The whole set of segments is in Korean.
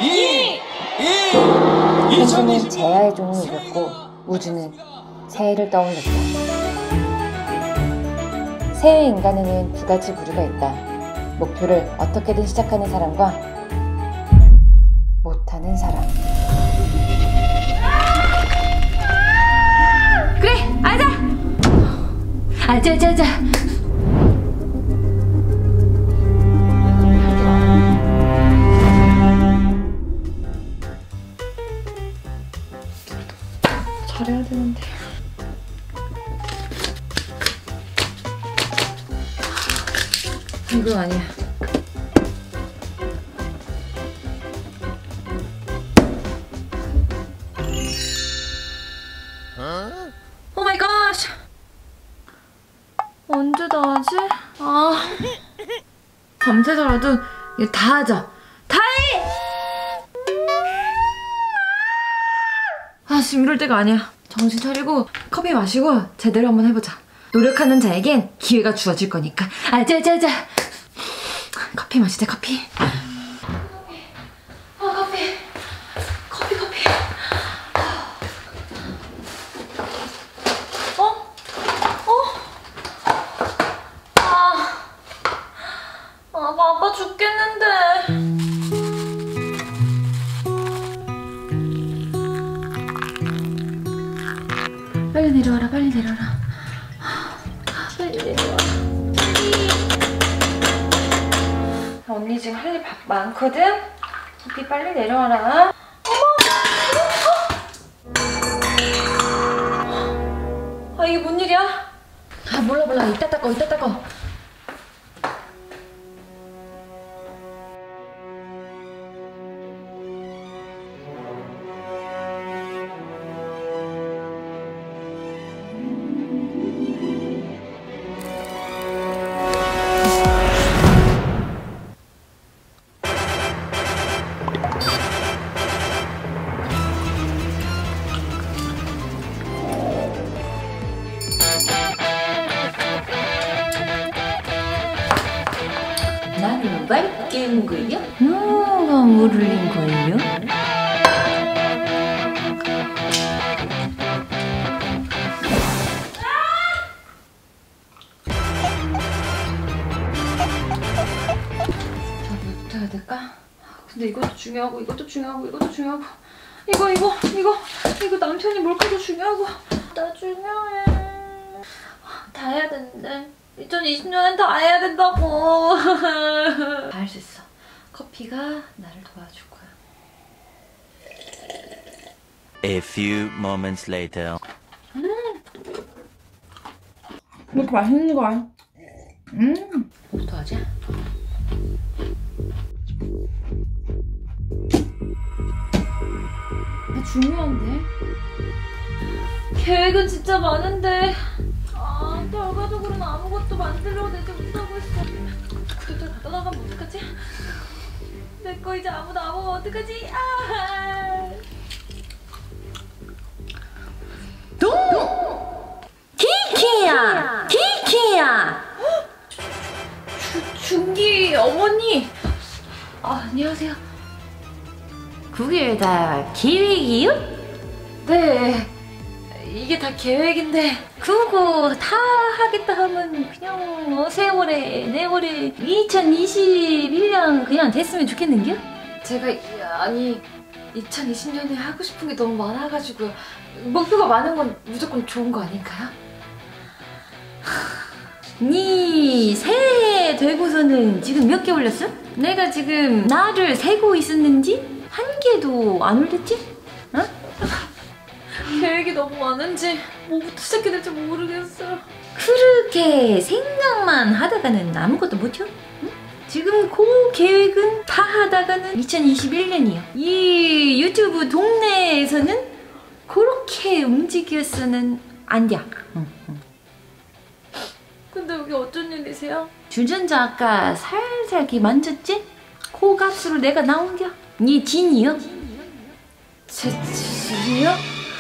우주는 재야의 종을 이겼고 우주는 새해를 떠올렸다. 새해 인간에는 두 가지 부류가 있다. 목표를 어떻게든 시작하는 사람과 못하는 사람. 그래, 앉아. 앉아. 잘해야 되는데. 이거 아니야. 오 마이 갓! 언제 다 하지? 밤새더라도 이거 다 하자. 다 해! 지금 이럴 때가 아니야. 정신 차리고 커피 마시고 제대로 한번 해보자. 노력하는 자에겐 기회가 주어질 거니까. 자. 커피 마시자, 커피. 커피. 아빠 죽겠는데. 빨리 내려와라. 빨리 내려와. 언니 지금 할 일 많거든? 커피 빨리 내려와라. 어머! 이게 뭔 일이야? 몰라. 이따 닦어. 난 뭘 깨운 거요? 누가 물을 흘린 거예요? 뭐부터 해야 될까? 근데 이것도 중요하고 이거 남편이 몰카도 중요하고 나 중요해. 다 해야 되는데 2020년엔 다 해야 된다고. 다 할 수 있어. 커피가 나를 도와줄 거야. A few moments later. 이렇게 맛있는 거야. 뭐부터 하지? 중요한데? 계획은 진짜 많은데 결과적으로는 아무것도 만들려고 내지 못하고 있어. 그래도 갖다 나가면 어떡하지? 내 거 이제 아무도 안 먹으면 어떡하지? 키키야! 준기 어머니! 안녕하세요. 그게 다 계획이요? 네, 이게 다 계획인데 그거 다 하겠다 하면 그냥 세월에 내월에 2021년 그냥 됐으면 좋겠는겨? 제가 2020년에 하고 싶은 게 너무 많아가지고 목표가 많은 건 무조건 좋은 거 아닐까요? 니 새해 되고서는 지금 몇 개 올렸어? 내가 지금 나를 세고 있었는지 한 개도 안 올렸지? 어? 계획이 너무 많은지 뭐부터 시작해야 될지 모르겠어요. 그렇게 생각만 하다가는 아무것도 못해요? 응? 지금 그 계획은 다 하다가는 2021년이요. 이 유튜브 동네에서는 그렇게 움직였어는 안 돼. 근데 여기 어쩐 일이세요? 주전자 아까 살살 이렇게 만졌지? 그 값으로 내가 나온겨. 니 진이요? 제 진이요?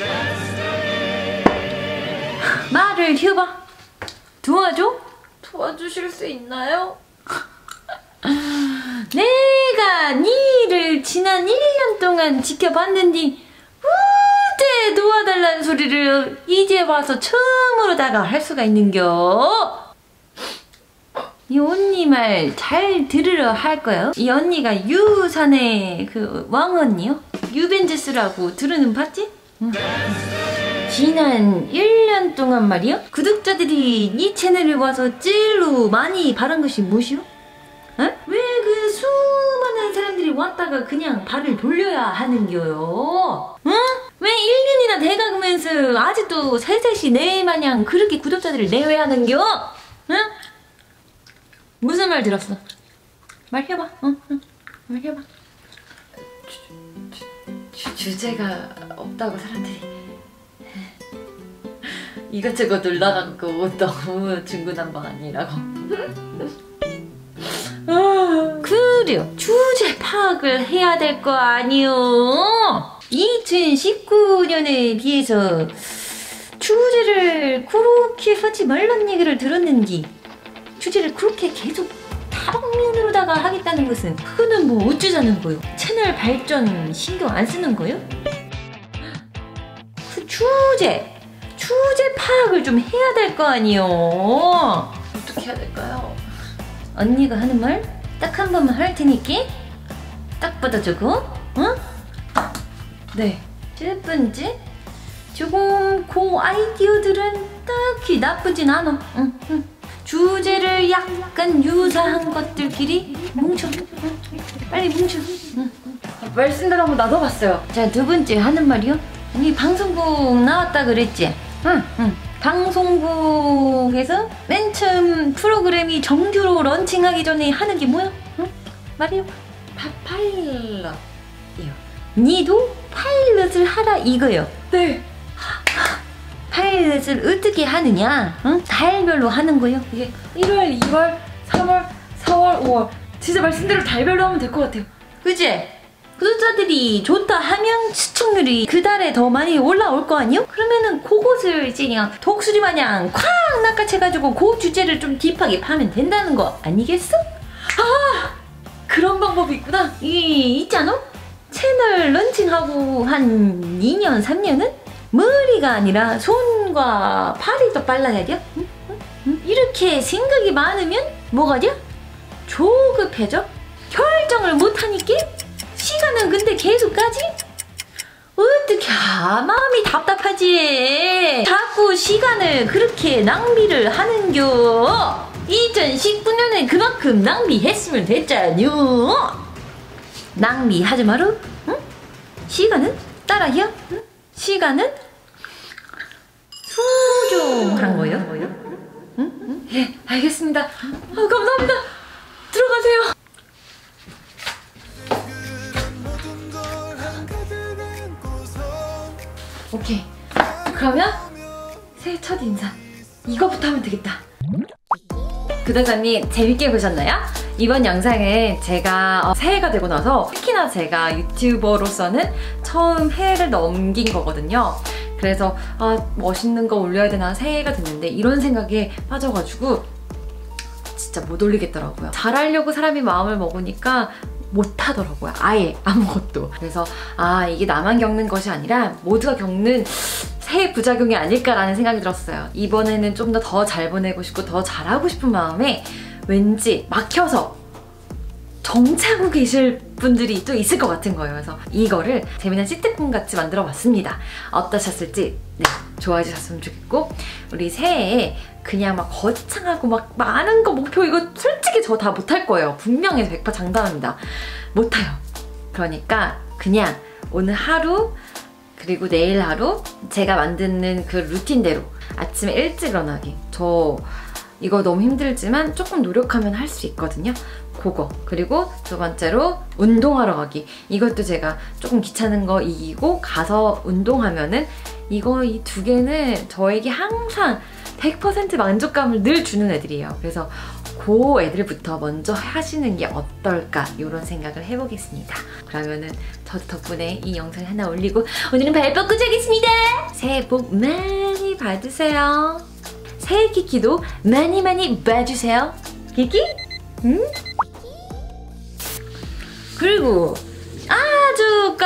말을 해봐. 도와줘? 도와주실 수 있나요? 내가 니를 지난 지난 1년 동안 지켜봤는데 어째 도와달라는 소리를 이제 와서 처음으로다가 할 수가 있는겨? 이 언니 말 잘 들으러 할 거요. 이 언니가 유산의 그 왕언니요? 유벤지스라고 들으는 봤지? 응. 지난 1년 동안 말이요? 구독자들이 이 채널에 와서 찔로 많이 바란 것이 무엇이요? 왜 그 수많은 사람들이 왔다가 그냥 발을 돌려야 하는겨요? 응? 왜 1년이나 돼가면서 아직도 새색시 내 마냥 그렇게 구독자들을 내외하는겨? 응? 무슨 말 들었어? 말해봐. 응, 말해봐. 주제가 없다고 사람들이 이것저것 놀라갖고 너무 중구난방이라고. 그래요. 주제 파악을 해야 될 거 아니요. 2019년에 비해서 주제를 그렇게 하지 말란 얘기를 들었는지 주제를 그렇게 계속 다방면으로다가 하겠다는 것은 그거는 뭐 어쩌자는 거요? 채널 발전 신경 안 쓰는 거요? 그 주제 파악을 좀 해야 될 거 아니요. 어떻게 해야 될까요? 언니가 하는 말 딱 한 번만 할 테니까 딱 받아주고, 응? 네. 첫 번째, 조금 그 아이디어들은 딱히 나쁘진 않아. 응. 주제를 약간 유사한 것들끼리 뭉쳐. 응? 빨리 뭉쳐. 응. 말씀대로 한번 나눠봤어요. 자, 두 번째 하는 말이요. 언니 방송국 나왔다 그랬지? 응. 방송국에서 맨 처음 프로그램이 정규로 런칭하기 전에 하는 게 뭐야? 응? 말이요. 파일럿. 니도 파일럿을 하라 이거요. 네. 파일럿을 어떻게 하느냐? 응? 달별로 하는 거요. 이게 1월, 2월, 3월, 4월, 5월. 진짜 말씀대로 달별로 하면 될 것 같아요. 그치? 구독자들이 좋다 하면 시청률이 그 달에 더 많이 올라올 거 아니요? 그러면은 그것을 이제 그냥 독수리 마냥 콱 낚아채가지고 그 주제를 좀 딥하게 파면 된다는 거 아니겠어? 그런 방법이 있구나. 있잖아? 채널 런칭하고 한 2년, 3년은 머리가 아니라 손과 팔이 더 빨라야 돼? 응? 이렇게 생각이 많으면 뭐가 돼? 조급해져? 결정을 못하니까? 시간은 근데 계속 가지? 어떻게 마음이 답답하지. 자꾸 시간을 그렇게 낭비를 하는겨. 2019년에 그만큼 낭비했으면 됐잖요. 낭비하지 마라. 응? 시간은 따라해. 응? 시간은 소중한 거요. 응? 예, 알겠습니다. 감사합니다. 들어가세요. 오케이. 그러면 새해 첫 인사 이거부터 하면 되겠다. 구독자님 재밌게 보셨나요? 이번 영상은 제가 새해가 되고 나서 특히나 제가 유튜버로서는 처음 해를 넘긴 거거든요. 그래서 멋있는 거 올려야 되나 새해가 됐는데 이런 생각에 빠져가지고 진짜 못 올리겠더라고요. 잘하려고 사람이 마음을 먹으니까 못하더라고요. 아예 아무것도. 그래서 이게 나만 겪는 것이 아니라 모두가 겪는 새해 부작용이 아닐까라는 생각이 들었어요. 이번에는 좀 더 잘 보내고 싶고 더 잘하고 싶은 마음에 왠지 막혀서 정체하고 계실 분들이 또 있을 것 같은 거예요. 그래서 이거를 재미난 시트콤 같이 만들어 봤습니다. 어떠셨을지 좋아해 주셨으면 좋겠고, 우리 새해에 그냥 막 거창하고 막 많은 거 목표 이거 솔직히 저 다 못할 거예요. 분명히 100% 장담합니다. 못해요. 그러니까 그냥 오늘 하루 그리고 내일 하루 제가 만드는 그 루틴대로 아침에 일찍 일어나기. 저 이거 너무 힘들지만 조금 노력하면 할 수 있거든요. 그거. 그리고 두 번째로 운동하러 가기. 이것도 제가 조금 귀찮은 거 이기고 가서 운동하면은 이 두 개는 저에게 항상 100% 만족감을 늘 주는 애들이에요. 그래서 그 애들부터 먼저 하시는 게 어떨까 이런 생각을 해보겠습니다. 그러면은 저 덕분에 이 영상 하나 올리고 오늘은 발 뻗고 자겠습니다. 새해 복 많이 받으세요. 새해 키키도 많이 많이 봐주세요. 키키? 응? 그리고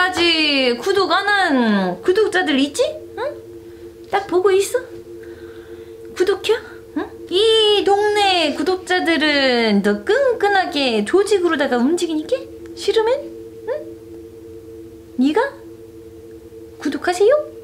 아직까지 구독 안 한 구독자들 있지? 응? 딱 보고 있어. 구독해? 응? 이 동네 구독자들은 더 끈끈하게 조직으로다가 움직이니까 싫으면 응? 네가 구독하세요?